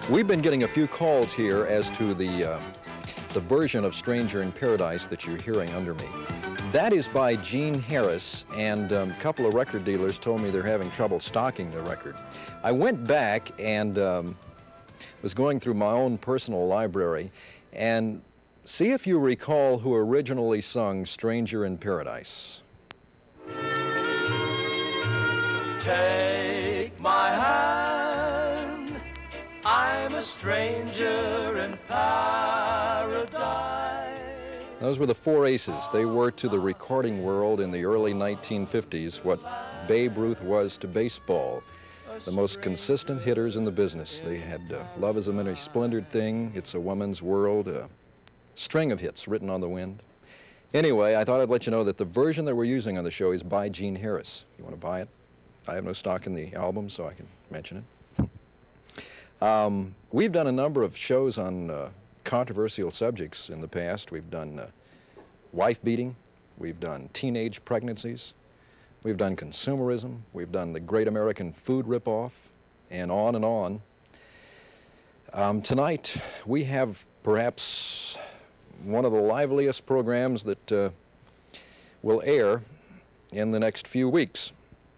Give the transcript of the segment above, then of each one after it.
We've been getting a few calls here as to the version of Stranger in Paradise that you're hearing under me. That is by Gene Harris, and a couple of record dealers told me they're having trouble stocking the record. I went back and was going through my own personal library, and see if you recall who originally sung Stranger in Paradise. Take my hand, I'm a stranger in paradise. Those were the Four Aces. They were to the recording world in the early 1950s what Babe Ruth was to baseball. The most consistent hitters in the business. They had Love is a Many Splendored Thing, It's a Woman's World, a string of hits written on the wind. Anyway, I thought I'd let you know that the version that we're using on the show is by Gene Harris. You want to buy it? I have no stock in the album, so I can mention it. We've done a number of shows on controversial subjects in the past. We've done wife beating, we've done teenage pregnancies, we've done consumerism, we've done the Great American Food Ripoff, and on and on. Tonight, we have perhaps one of the liveliest programs that will air in the next few weeks.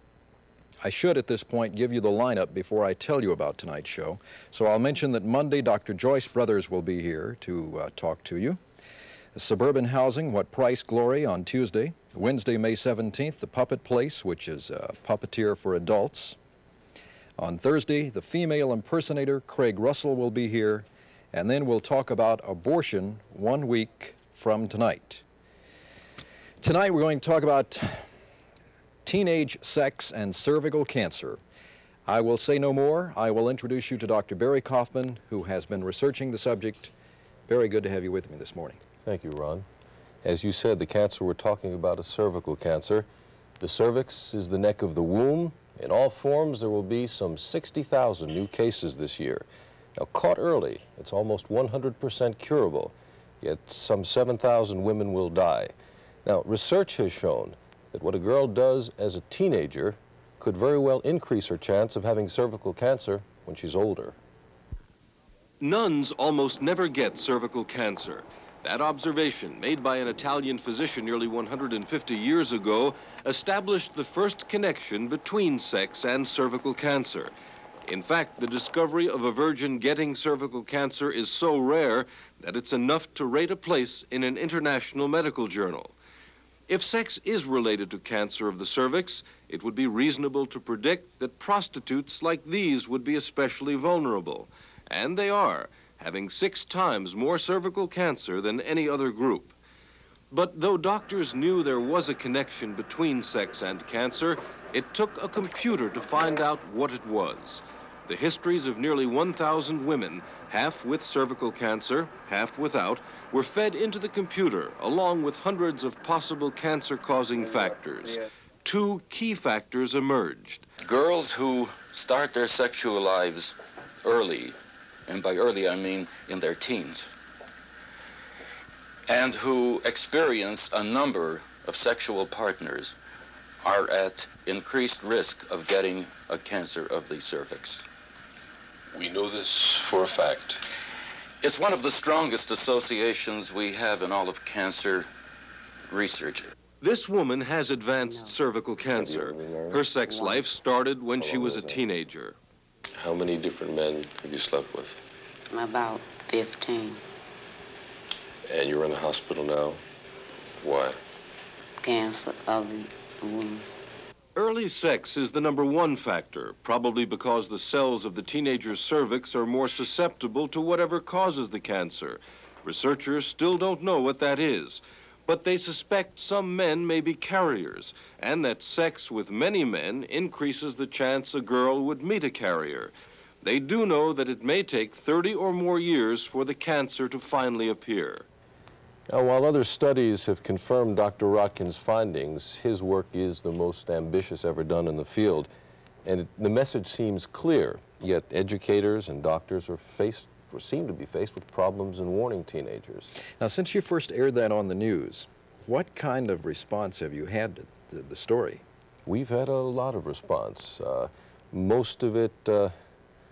I should, at this point, give you the lineup before I tell you about tonight's show. So I'll mention that Monday, Dr. Joyce Brothers will be here to talk to you. Suburban Housing, What Price Glory on Tuesday. Wednesday, May 17th, The Puppet Place, which is a puppeteer for adults. On Thursday, the female impersonator, Craig Russell, will be here. And then we'll talk about abortion 1 week from tonight. Tonight, we're going to talk about teenage sex and cervical cancer. I will say no more. I will introduce you to Dr. Barry Kaufman, who has been researching the subject. Very good to have you with me this morning. Thank you, Ron. As you said, the cancer we're talking about is cervical cancer. The cervix is the neck of the womb. In all forms, there will be some 60,000 new cases this year. Now, caught early, it's almost 100% curable, yet some 7,000 women will die. Now, research has shown that what a girl does as a teenager could very well increase her chance of having cervical cancer when she's older. Nuns almost never get cervical cancer. That observation, made by an Italian physician nearly 150 years ago, established the first connection between sex and cervical cancer. In fact, the discovery of a virgin getting cervical cancer is so rare that it's enough to rate a place in an international medical journal. If sex is related to cancer of the cervix, it would be reasonable to predict that prostitutes like these would be especially vulnerable. And they are, having 6 times more cervical cancer than any other group. But though doctors knew there was a connection between sex and cancer, it took a computer to find out what it was. The histories of nearly 1,000 women, half with cervical cancer, half without, were fed into the computer, along with hundreds of possible cancer-causing factors. 2 key factors emerged. Girls who start their sexual lives early, and by early I mean in their teens, and who experience a number of sexual partners are at increased risk of getting a cancer of the cervix. We know this for a fact. It's one of the strongest associations we have in all of cancer research. This woman has advanced cervical cancer. Her sex life started when she was a teenager. How many different men have you slept with? About 15. And you're in the hospital now? Why? Cancer of the womb. Early sex is the #1 factor, probably because the cells of the teenager's cervix are more susceptible to whatever causes the cancer. Researchers still don't know what that is, but they suspect some men may be carriers, and that sex with many men increases the chance a girl would meet a carrier. They do know that it may take 30 or more years for the cancer to finally appear. Now, while other studies have confirmed Dr. Rotkin's findings, his work is the most ambitious ever done in the field, and the message seems clear, yet educators and doctors are seem to be faced with problems in warning teenagers. Now, since you first aired that on the news, what kind of response have you had to the story? We've had a lot of response. Most of it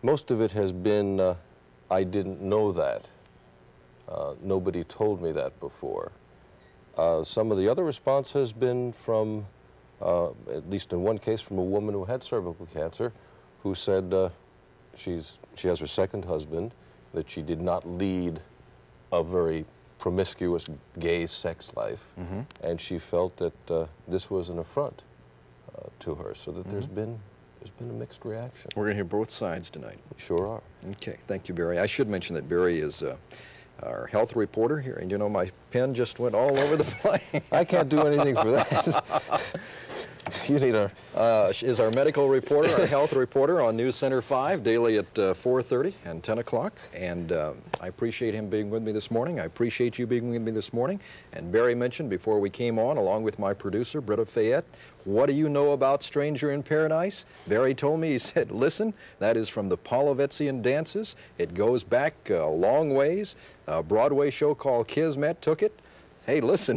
Most of it has been, I didn't know that. Nobody told me that before. Some of the other response has been from, at least in one case, from a woman who had cervical cancer, who said she has her second husband, that she did not lead a very promiscuous gay sex life, and she felt that this was an affront to her, so that there's been a mixed reaction. We're going to hear both sides tonight. We sure are. Okay, thank you, Barry. I should mention that Barry is our health reporter here, and you know my pen just went all over the place. I can't do anything for that. You need our... is our medical reporter, our health reporter on News Center 5, daily at 4:30 and 10 o'clock. And I appreciate him being with me this morning. I appreciate you being with me this morning. And Barry mentioned before we came on, along with my producer, Britta Fayette, what do you know about Stranger in Paradise? Barry told me, he said, listen, that is from the Polovetzian dances. It goes back a long ways. A Broadway show called Kismet took it. Hey, listen.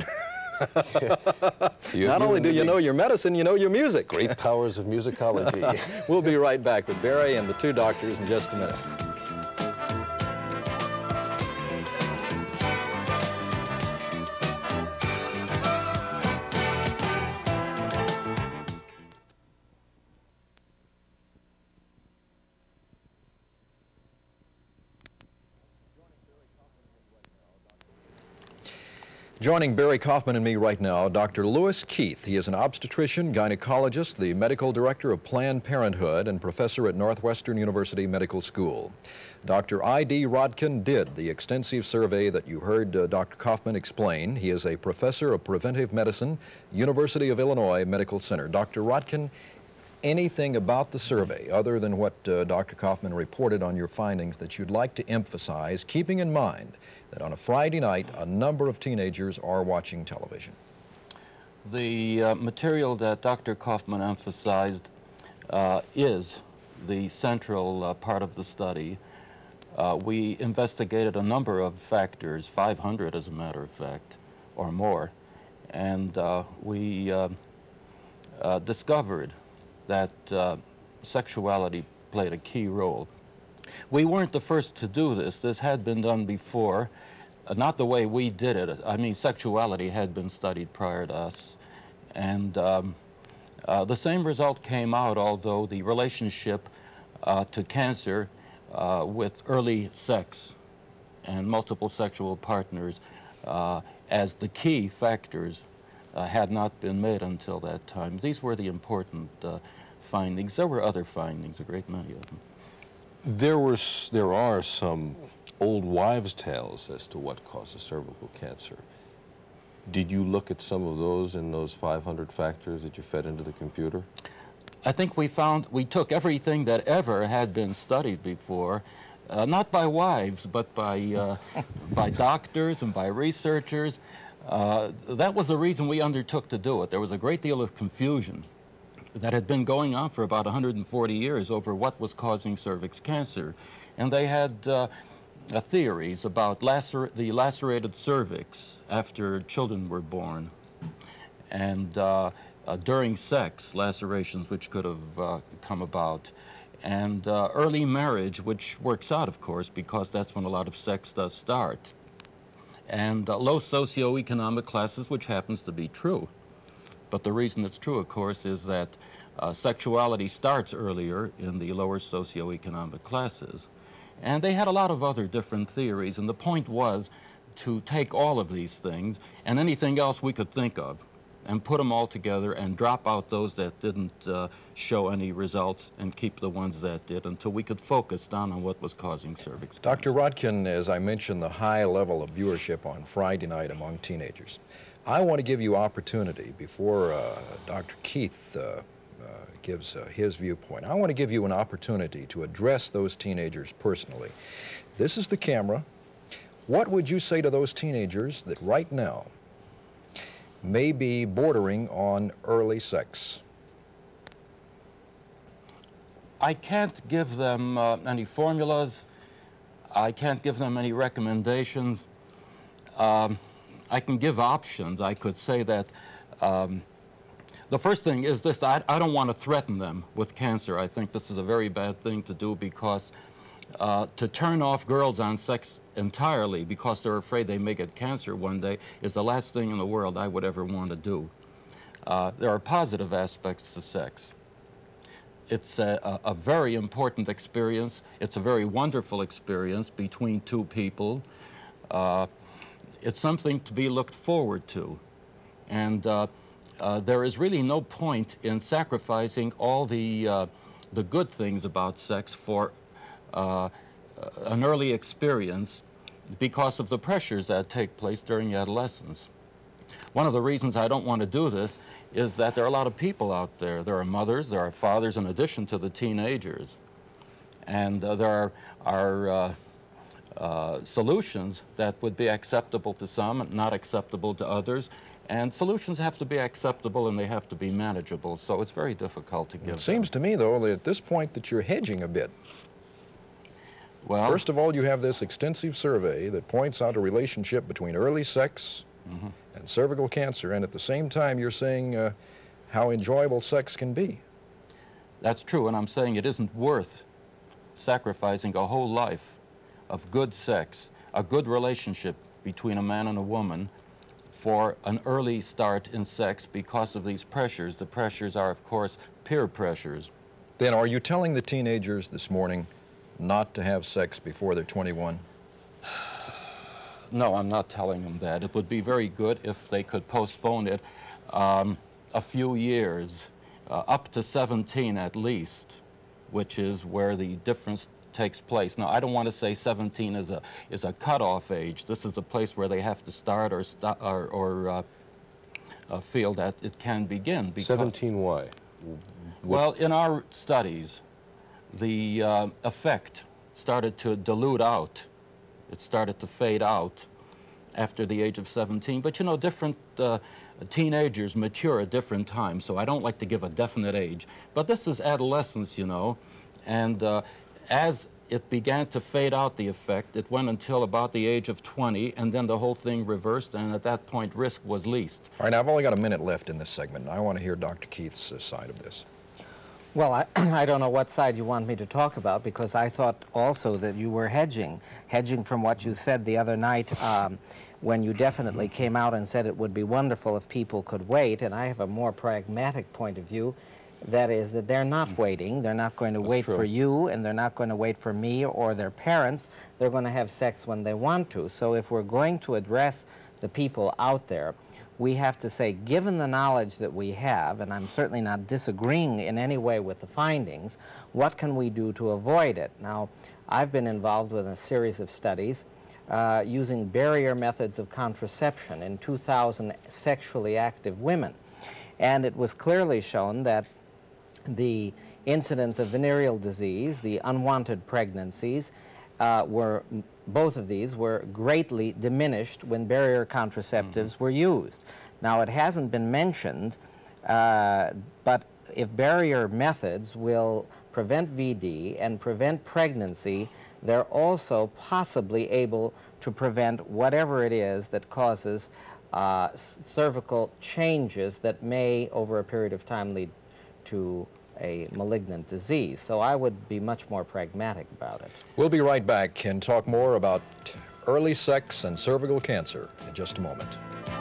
Not only do you know your medicine, you know your music. Great powers of musicology. We'll be right back with Barry and the two doctors in just a minute. Joining Barry Kaufman and me right now, Dr. Lewis Keith. He is an obstetrician, gynecologist, the medical director of Planned Parenthood, and professor at Northwestern University Medical School. Dr. I.D. Rotkin did the extensive survey that you heard Dr. Kaufman explain. He is a professor of preventive medicine, University of Illinois Medical Center. Dr. Rotkin, anything about the survey other than what Dr. Kaufman reported on your findings that you'd like to emphasize, keeping in mind that on a Friday night, a number of teenagers are watching television? The material that Dr. Kaufman emphasized is the central part of the study. We investigated a number of factors, 500 as a matter of fact, or more, and we discovered that sexuality played a key role. We weren't the first to do this. This had been done before, not the way we did it. I mean, sexuality had been studied prior to us. And the same result came out, although the relationship to cancer with early sex and multiple sexual partners as the key factors had not been made until that time. These were the important findings. There were other findings, a great many of them. There are some old wives' tales as to what causes cervical cancer. Did you look at some of those in those 500 factors that you fed into the computer? I think we took everything that ever had been studied before, not by wives, but by doctors and by researchers. That was the reason we undertook to do it. There was a great deal of confusion that had been going on for about 140 years over what was causing cervix cancer. And they had theories about the lacerated cervix after children were born, and during sex, lacerations which could have come about, and early marriage, which works out, of course, because that's when a lot of sex does start, and low socioeconomic classes, which happens to be true. But the reason it's true, of course, is that sexuality starts earlier in the lower socioeconomic classes. And they had a lot of other different theories, and the point was to take all of these things and anything else we could think of and put them all together and drop out those that didn't show any results and keep the ones that did until we could focus down on what was causing cervix cancer. Dr. Rotkin, as I mentioned, the high level of viewership on Friday night among teenagers. I want to give you opportunity before Dr. Keith gives his viewpoint. I want to give you an opportunity to address those teenagers personally. This is the camera. What would you say to those teenagers that right now may be bordering on early sex? I can't give them any formulas. I can't give them any recommendations. I can give options. I could say that The first thing is this: I don't want to threaten them with cancer. I think this is a very bad thing to do, because to turn off girls on sex entirely because they're afraid they may get cancer one day is the last thing in the world I would ever want to do. There are positive aspects to sex. It's a very important experience. It's a very wonderful experience between two people. It's something to be looked forward to. And there is really no point in sacrificing all the good things about sex for an early experience because of the pressures that take place during adolescence. One of the reasons I don't want to do this is that there are a lot of people out there. There are mothers, there are fathers in addition to the teenagers. And there are solutions that would be acceptable to some, not acceptable to others. And solutions have to be acceptable and they have to be manageable. So it's very difficult to give It seems to me, though, that at this point that you're hedging a bit. Well, first of all, you have this extensive survey that points out a relationship between early sex and cervical cancer, and at the same time you're saying how enjoyable sex can be. That's true, and I'm saying it isn't worth sacrificing a whole life of good sex, a good relationship between a man and a woman, for an early start in sex because of these pressures. The pressures are, of course, peer pressures. Then are you telling the teenagers this morning not to have sex before they're 21? No, I'm not telling them that. It would be very good if they could postpone it a few years, up to 17 at least, which is where the difference takes place. Now, I don't want to say 17 is a cutoff age. This is the place where they have to start or feel that it can begin. 17 why? Well, in our studies, the effect started to dilute out. It started to fade out after the age of 17. But you know, different teenagers mature at different times, so I don't like to give a definite age. But this is adolescence, you know, and as it began to fade out, the effect, it went until about the age of 20, and then the whole thing reversed, and at that point, risk was least. All right, now I've only got a minute left in this segment, and I want to hear Dr. Keith's side of this. Well, I don't know what side you want me to talk about, because I thought also that you were hedging from what you said the other night when you definitely came out and said it would be wonderful if people could wait, and I have a more pragmatic point of view. That is that they're not waiting. They're not going to wait for you, and they're not going to wait for me or their parents. They're going to have sex when they want to. So if we're going to address the people out there, we have to say, given the knowledge that we have, and I'm certainly not disagreeing in any way with the findings, what can we do to avoid it? Now, I've been involved with a series of studies using barrier methods of contraception in 2,000 sexually active women. And it was clearly shown that the incidence of venereal disease, the unwanted pregnancies, both of these were greatly diminished when barrier contraceptives were used. Now, it hasn't been mentioned, but if barrier methods will prevent VD and prevent pregnancy, they're also possibly able to prevent whatever it is that causes cervical changes that may, over a period of time, lead to a malignant disease. So I would be much more pragmatic about it. We'll be right back and talk more about early sex and cervical cancer in just a moment.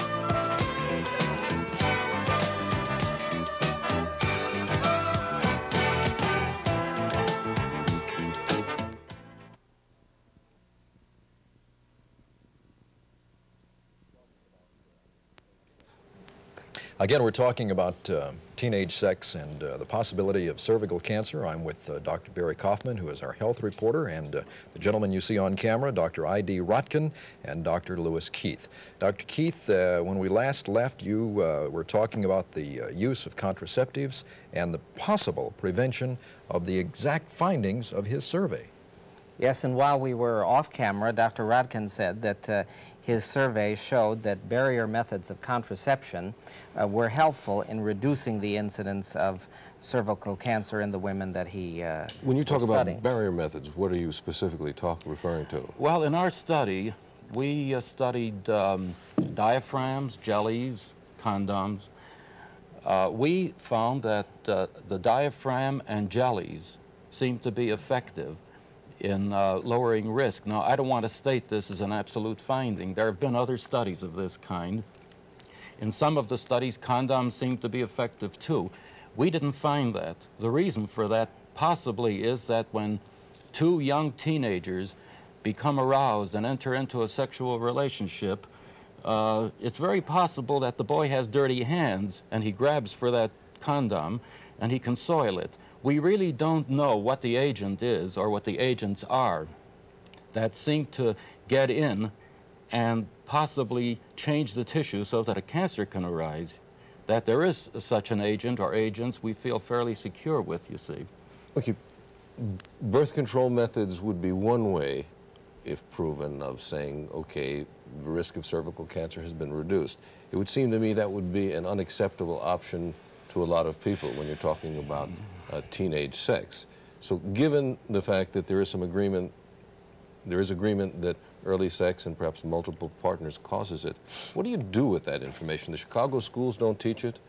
Again, we're talking about teenage sex and the possibility of cervical cancer. I'm with Dr. Barry Kaufman, who is our health reporter, and the gentleman you see on camera, Dr. I.D. Rotkin and Dr. Lewis Keith. Dr. Keith, when we last left, you were talking about the use of contraceptives and the possible prevention of the exact findings of his survey. Yes, and while we were off camera, Dr. Rotkin said that his survey showed that barrier methods of contraception were helpful in reducing the incidence of cervical cancer in the women that he When you talk was about studying. barrier methods, what are you specifically referring to? Well, in our study, we studied diaphragms, jellies, condoms, We found that the diaphragm and jellies seem to be effective in lowering risk. Now, I don't want to state this as an absolute finding. There have been other studies of this kind. In some of the studies, condoms seem to be effective too. We didn't find that. The reason for that possibly is that when two young teenagers become aroused and enter into a sexual relationship, it's very possible that the boy has dirty hands and he grabs for that condom and he can soil it. We really don't know what the agent is or what the agents are that seem to get in and possibly change the tissue so that a cancer can arise. That there is such an agent or agents we feel fairly secure with, you see. Okay, birth control methods would be one way, if proven, of saying, okay, the risk of cervical cancer has been reduced. It would seem to me that would be an unacceptable option to a lot of people when you're talking about teenage sex. So given the fact that there is some agreement, that early sex and perhaps multiple partners causes it, what do you do with that information? The Chicago schools don't teach it.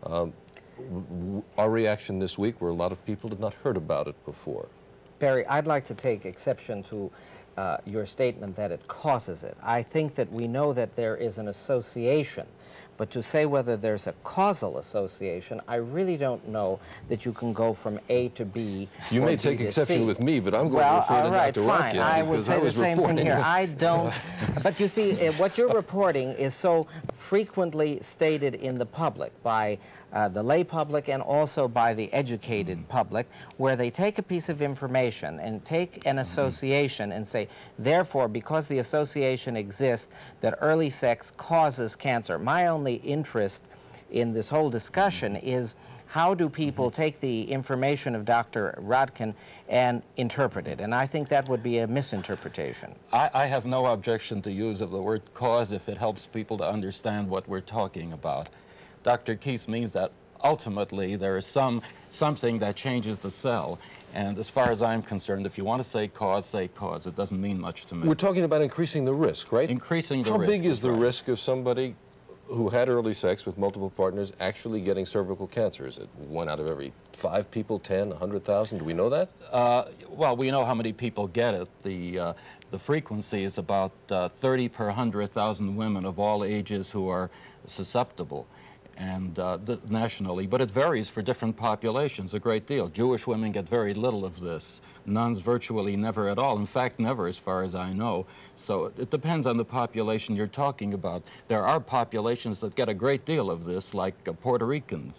Our reaction this week were a lot of people had not heard about it before. Barry, I'd like to take exception to your statement that it causes it. I think that we know that there is an association, but to say whether there's a causal association, I really don't know that you can go from A to B. You may take exception with me, but I'm going to refer to Dr. Rotkin, I would say the same thing here. I don't, but you see, what you're reporting is so frequently stated in the public by the lay public and also by the educated public, where they take a piece of information and take an association and say, therefore, because the association exists, that early sex causes cancer. My only interest in this whole discussion is how do people take the information of Dr. Rotkin and interpret it? And I think that would be a misinterpretation. I have no objection to use of the word cause if it helps people to understand what we're talking about. Dr. Keith means that ultimately there is something that changes the cell. And as far as I'm concerned, if you want to say cause, say cause. It doesn't mean much to me. We're talking about increasing the risk, right? Increasing the risk. How big is the risk of somebody who had early sex with multiple partners actually getting cervical cancer? Is it 1 out of every 5 people, 10, 100,000? Do we know that? Well, we know how many people get it. The frequency is about 30 per 100,000 women of all ages who are susceptible, and nationally, but it varies for different populations a great deal. Jewish women get very little of this. Nuns virtually never at all. In fact, never as far as I know. So it depends on the population you're talking about. There are populations that get a great deal of this, like Puerto Ricans,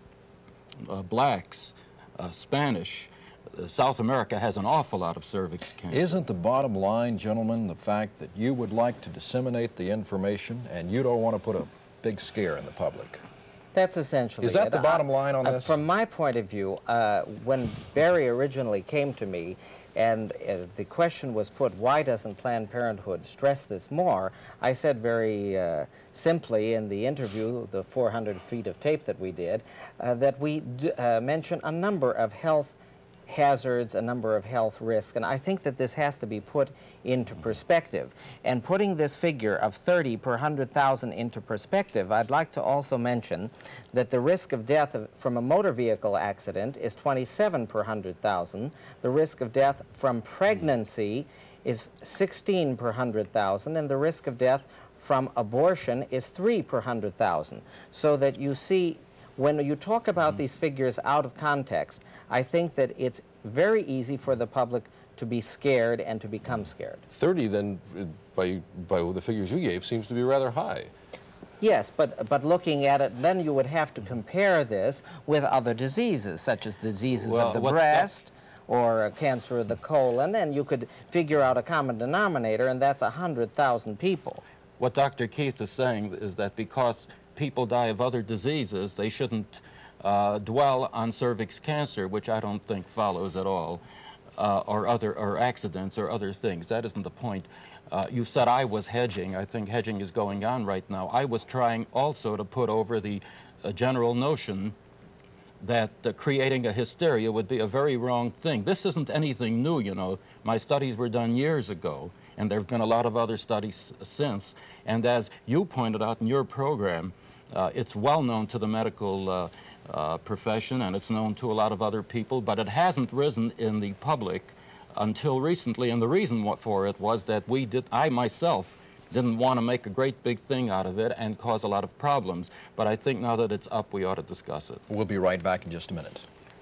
blacks, Spanish. South America has an awful lot of cervix cancer. Isn't the bottom line, gentlemen, the fact that you would like to disseminate the information and you don't want to put a big scare in the public? That's essentially it. Is that the bottom line on this? From my point of view, when Barry originally came to me and the question was put, why doesn't Planned Parenthood stress this more, I said very simply in the interview, the 400 feet of tape that we did, that we mention a number of health hazards, a number of health risks, and I think that this has to be put into perspective. And putting this figure of 30 per 100,000 into perspective, I'd like to also mention that the risk of death from a motor vehicle accident is 27 per 100,000. The risk of death from pregnancy is 16 per 100,000, and the risk of death from abortion is 3 per 100,000. So that you see, when you talk about these figures out of context, I think that it's very easy for the public to be scared and to become scared. 30, then, by the figures you gave, seems to be rather high. Yes, but looking at it, then you would have to compare this with other diseases, such as diseases of the breast or cancer of the colon, and you could figure out a common denominator, and that's 100,000 people. What Dr. Keith is saying is that because people die of other diseases, they shouldn't dwell on cervix cancer, which I don't think follows at all, or accidents or other things. That isn't the point. You said I was hedging. I think hedging is going on right now. I was trying also to put over the general notion that creating a hysteria would be a very wrong thing. This isn't anything new, you know. My studies were done years ago, and there have been a lot of other studies since. And as you pointed out in your program, it's well known to the medical profession, and it's known to a lot of other people, but it hasn't risen in the public until recently, and the reason for it was that I myself didn't want to make a great big thing out of it and cause a lot of problems. But I think now that it's up, we ought to discuss it. We'll be right back in just a minute.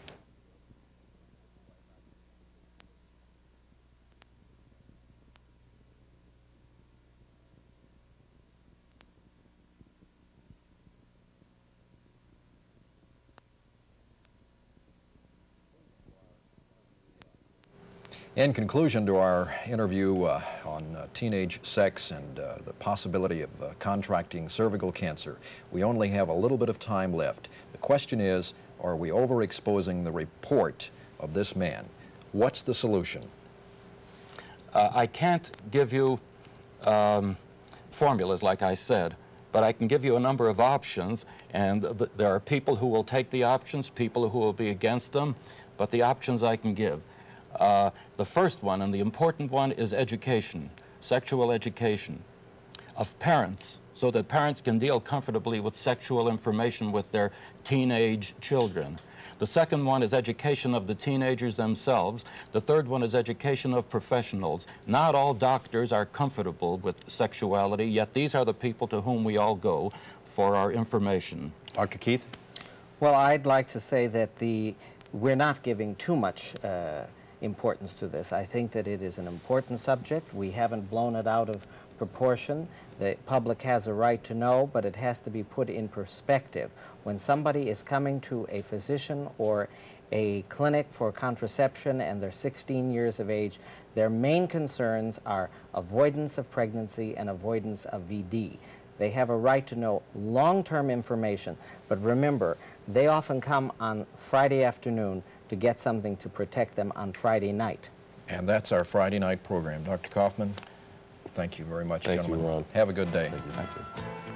In conclusion to our interview on teenage sex and the possibility of contracting cervical cancer, we only have a little bit of time left. The question is, are we overexposing the report of this man? What's the solution? I can't give you formulas, like I said, but I can give you a number of options, and there are people who will take the options, people who will be against them, but the options I can give. The first one, and the important one, is education, sexual education of parents, so that parents can deal comfortably with sexual information with their teenage children. The second one is education of the teenagers themselves. The third one is education of professionals. Not all doctors are comfortable with sexuality, yet these are the people to whom we all go for our information. Dr. Keith? Well, I'd like to say that we're not giving too much importance to this. I think that it is an important subject. We haven't blown it out of proportion. The public has a right to know, but it has to be put in perspective. When somebody is coming to a physician or a clinic for contraception and they're 16 years of age, their main concerns are avoidance of pregnancy and avoidance of VD. They have a right to know long-term information, but remember, they often come on Friday afternoon to get something to protect them on Friday night. And that's our Friday night program. Dr. Kaufman, thank you very much, gentlemen. Thank you, Ron. Have a good day. Thank you.